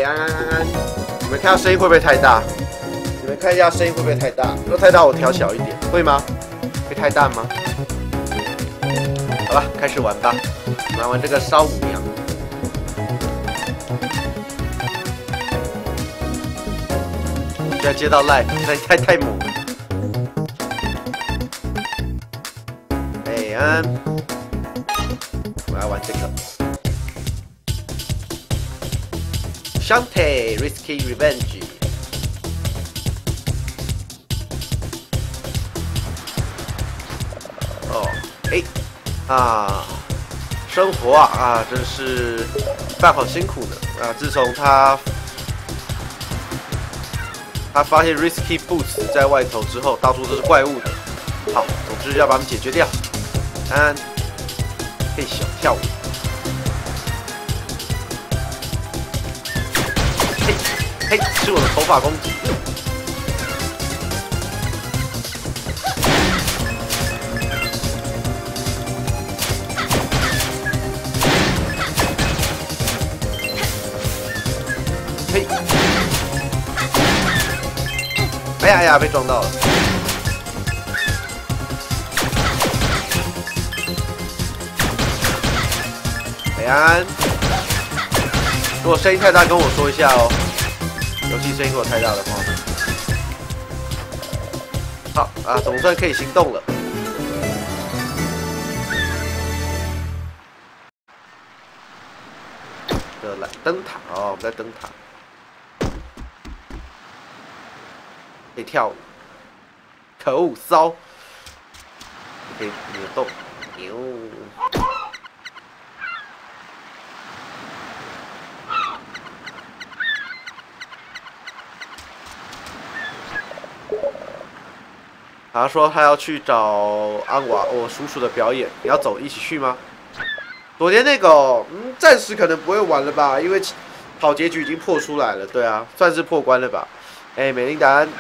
安，你们看到声音会不会太大？你们看一下声音会不会太大？如果太大，我调小一点，会吗？会太大吗？好吧，开始玩吧。我们来玩这个烧舞娘。居然接到赖，太猛了。安，我来玩这个。Shantae Risky Revenge。哦，生活真是饭好辛苦呢自从他发现 Risky Boots 在外头之后，到处都是怪物的。好，总之要把他们解决掉。可以小跳舞。嘿，是我的头发攻击。嘿，哎呀，被撞到了。安，如果声音太大，跟我说一下哦。游戏声音如果太大的话，好总算可以行动了。来灯塔我们在灯塔可以跳舞，可恶骚，可以扭动，牛。他说他要去找安瓦我叔叔的表演，你要走一起去吗？昨天那个暂时可能不会玩了吧，因为好结局已经破出来了，对啊，算是破关了吧？美琳达安，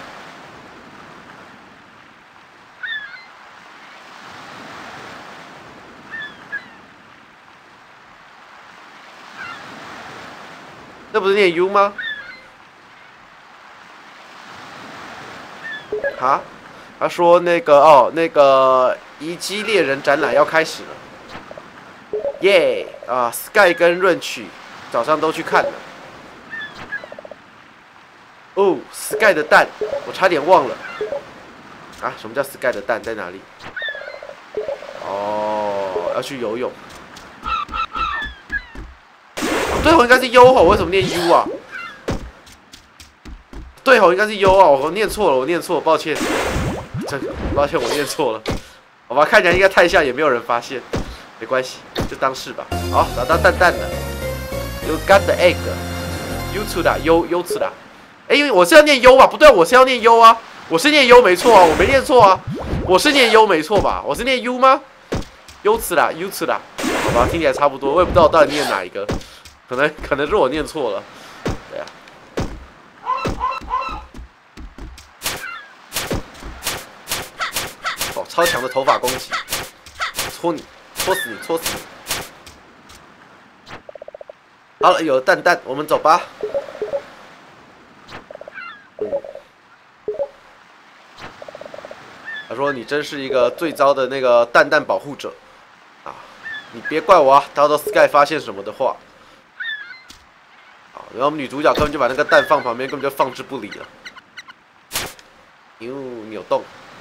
这不是念 U 吗？他说那个遗迹猎人展览要开始了，耶！Sky 跟润曲早上都去看了。哦 ，Sky 的蛋，我差点忘了。什么叫 Sky 的蛋在哪里？哦，要去游泳。对应该是 U 吼，为什么念 U 啊？对应该是 U 我念错了，抱歉。抱歉，我念错了。好吧，看起来应该太像，也没有人发现，没关系，就当是吧。好，找到蛋蛋了。You got the egg. You to 的 U 次的。因为我是要念 U 吧？不对，我是要念 U 啊。我是念 U 没错啊，我没念错啊。我是念 U 没错吧？我是念 U 吗 ？U 次的 U 次的。好吧，听起来差不多，我也不知道我到底念哪一个，可能是我念错了。对啊。超强的头发攻击，戳你，戳死你，戳死你！好了，有了蛋蛋，我们走吧。他说：“你真是一个最糟的那个蛋蛋保护者你别怪我到时候 Sky 发现什么的话。然后我们女主角根本就把那个蛋放旁边，根本就放置不理了。扭动。”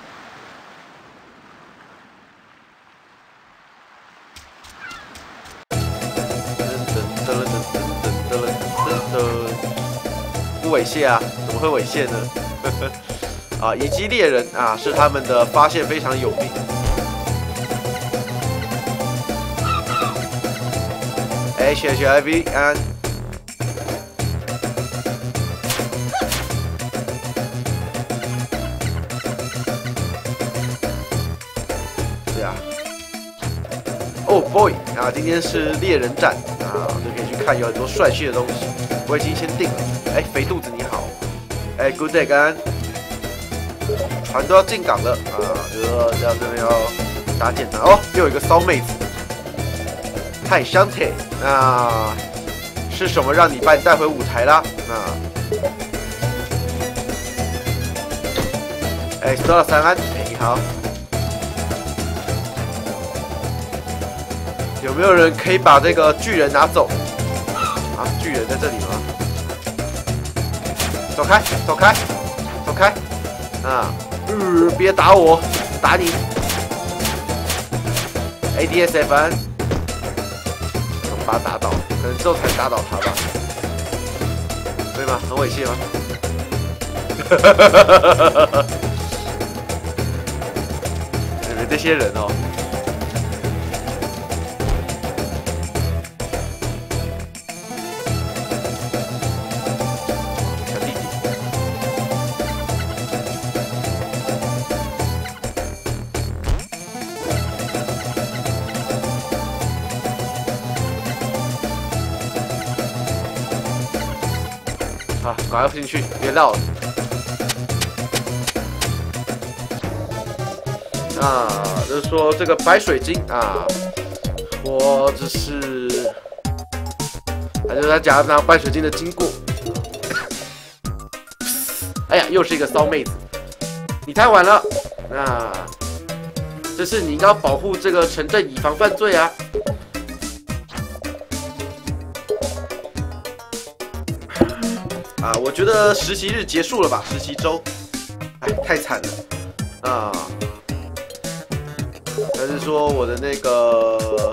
不猥亵啊？怎么会猥亵呢？遗迹猎人是他们的发现非常有名。HIV 对啊。Oh boy 今天是猎人展就可以去看有很多帅气的东西。我已经先定了。肥肚子你好。Good day 干。船都要进港了要这边要打检查又有一个骚妹子。嗨 Shantae 是什么让你把你带回舞台啦？哎，收到3安，哎，你好。有没有人可以把这个巨人拿走？啊，巨人在这里吗？走开，走开，走开！啊，别打我，打你 ！ADSFN， 我把他打倒，可能之后才打倒他吧？对吗？很猥亵吗？你们这些人哦。啊，赶快进去，别绕了。啊，就是说这个白水晶啊，我只是，还就是他讲那白水晶的经过。哎呀，又是一个骚妹子，你太晚了。那这是你应该要保护这个城镇，以防犯罪啊。啊，我觉得实习日结束了吧，实习周，哎，太惨了啊！还是说我的那个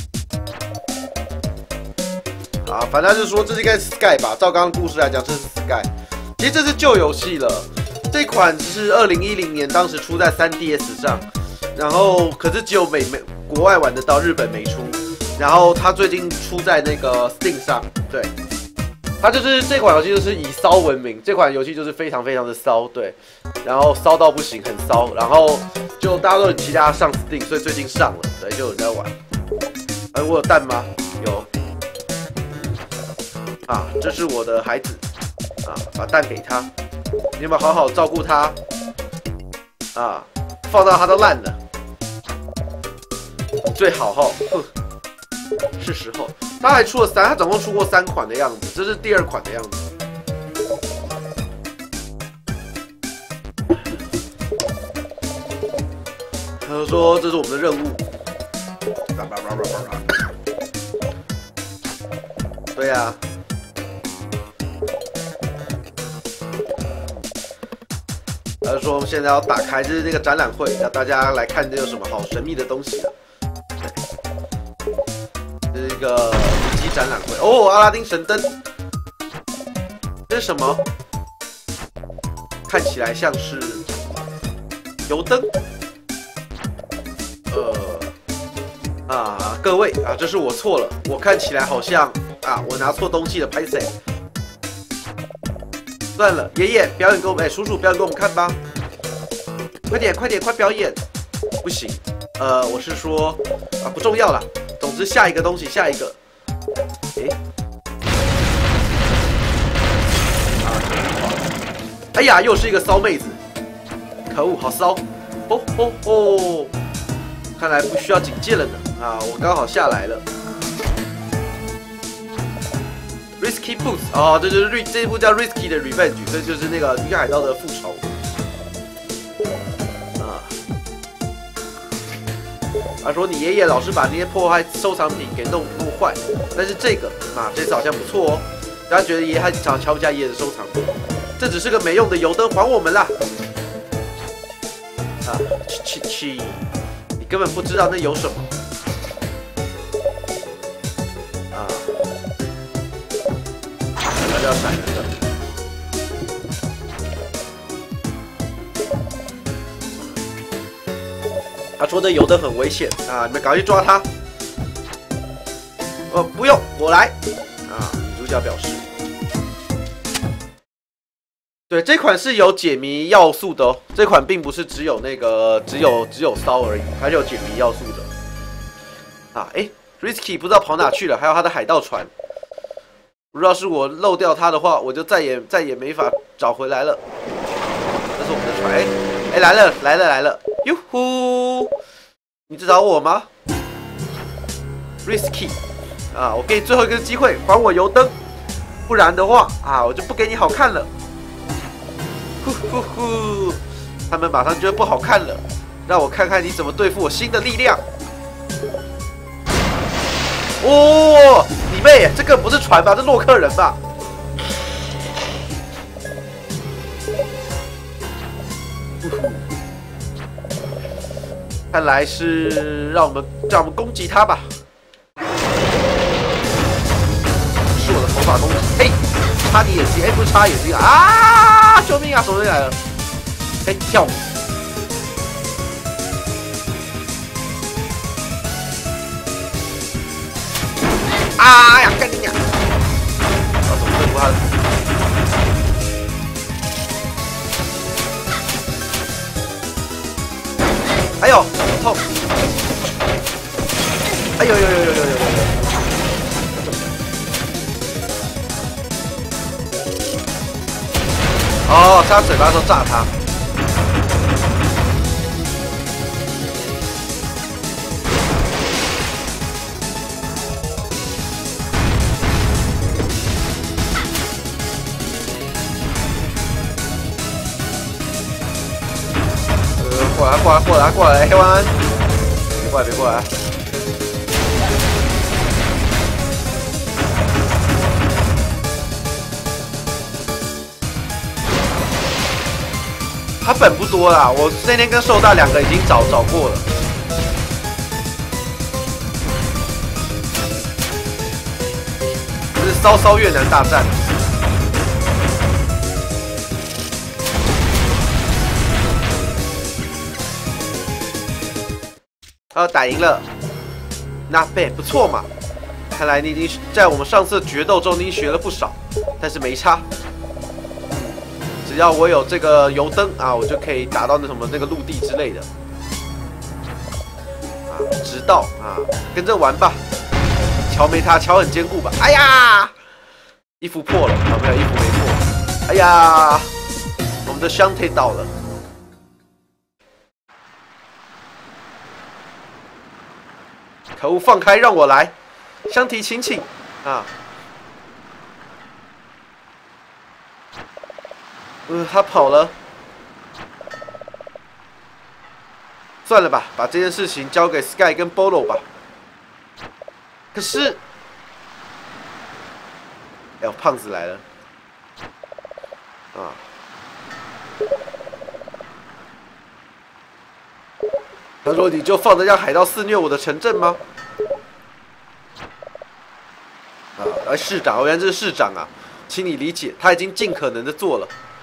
啊，反正就是说这是应该是 Sky 吧？照刚刚故事来讲，这是 Sky。其实这是旧游戏了，这款是2010年当时出在 3DS 上，然后可是只有国外玩得到，日本没出。然后它最近出在那个 Steam 上，对。它就是这款游戏就是以骚闻名，这款游戏就是非常非常的骚，对，然后骚到不行，很骚，然后就大家都很期待它上 Steam， 所以最近上了，对，就有人在玩。哎，我有蛋吗？有。啊，这是我的孩子，啊，把蛋给他，你有没有好好照顾他？啊，放到他都烂了，最好哈，哼，是时候。他还出了他总共出过3款的样子，这是第2款的样子。他就说这是我们的任务。对呀、啊。他就说我们现在要打开，这是那个展览会，让大家来看这有什么好神秘的东西的。这是一个遗迹展览会哦，阿拉丁神灯，这是什么？看起来像是油灯。各位啊，这是我错了，我看起来好像啊，我拿错东西了，拍谁？算了，爷爷表演给我们，叔叔表演给我们看吧，快点，快点，快表演！不行，我是说啊，不重要了。总之，下一个东西，下一个。哎呀，又是一个骚妹子，可恶，好骚！哦哦哦，看来不需要警戒了呢。啊，我刚好下来了。Risky Boots， 哦，这就是这一部叫 Risky 的 Revenge， 这就是那个鱼海盗的复仇。他说你爷爷老是把那些破坏收藏品给弄坏，但是这个啊，这次好像不错哦。大家觉得爷爷他瞧不起爷爷的收藏品，这只是个没用的油灯，还我们啦！啊，气，你根本不知道那有什么。啊，大家要闪人了。他说的油灯很危险啊，你们赶快去抓他。不用，我来。啊，女主角表示，对，这款是有解谜要素的哦。这款并不是只有那个只有骚而已，它是有解谜要素的。啊，Risky 不知道跑哪去了，还有他的海盗船。如果是我漏掉他的话，我就再也没法找回来了。这是我们的船，来了，哟呼！你在找我吗 ？Risky， 啊！我给你最后一个机会，还我油灯，不然的话啊，我就不给你好看了。呼呼呼！他们马上就会不好看了，让我看看你怎么对付我新的力量。哦，你妹！这个不是船吧？这洛克人吧？看来是让我们攻击他吧。是我的头发攻击，嘿，插你眼睛，哎，不是插眼睛啊！救命啊！手机来了，哎，跳舞。啊呀，干你娘！啊，怎么对付他？哎呦，痛！哎呦呦呦呦呦呦呦！哦，插嘴巴的时候炸他。过来，黑湾，别过来！他本不多啦，我那天跟兽大两个已经找过了。这是骚越南大战。打赢了 ，Not bad， 不错嘛。看来你已经在我们上次的决斗中，你已经学了不少，但是没差。只要我有这个油灯啊，我就可以打到那个陆地之类的。啊，直到啊，跟着玩吧。桥没他，桥很坚固吧？哎呀，衣服破了，啊，没有，衣服没破。哎呀，我们的香腿倒了。可恶！放开，让我来。香缇，请啊！他跑了。算了吧，把这件事情交给 Sky 跟 Bolo 吧。可是，哎呦，胖子来了。啊！他说：“你就放着让海盗肆虐我的城镇吗？”啊，市长，原来这是市长啊，请你理解，他已经尽可能的做了。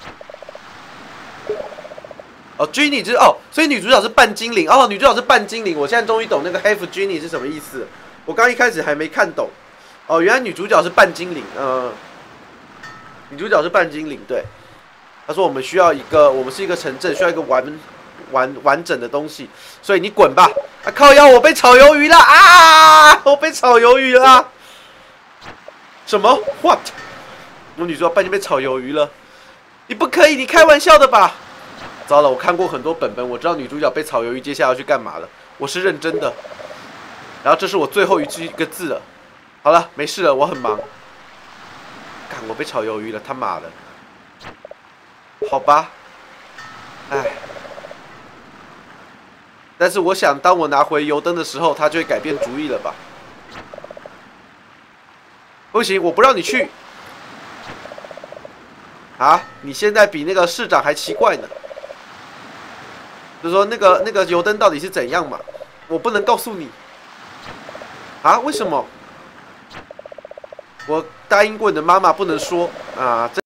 哦 ，Genie 就是哦，所以女主角是半精灵哦，女主角是半精灵，我现在终于懂那个 Half Genie 是什么意思。我刚一开始还没看懂。哦，原来女主角是半精灵，女主角是半精灵，对。他说我们需要我们是一个城镇，需要一个完整的东西，所以你滚吧！啊靠腰，我被炒鱿鱼了啊！我被炒鱿鱼了！什么 ？What？ 我女主角半天被炒鱿鱼了，你不可以，你开玩笑的吧？糟了，我看过很多本，我知道女主角被炒鱿鱼，接下来要去干嘛了。我是认真的。然后这是我最后一个字了。好了，没事了，我很忙。干，我被炒鱿鱼了，他妈的！好吧，唉。但是我想，当我拿回油灯的时候，他就会改变主意了吧？不行，我不让你去。啊，你现在比那个市长还奇怪呢。就说那个油灯到底是怎样嘛？我不能告诉你。啊？为什么？我答应过你的妈妈不能说啊。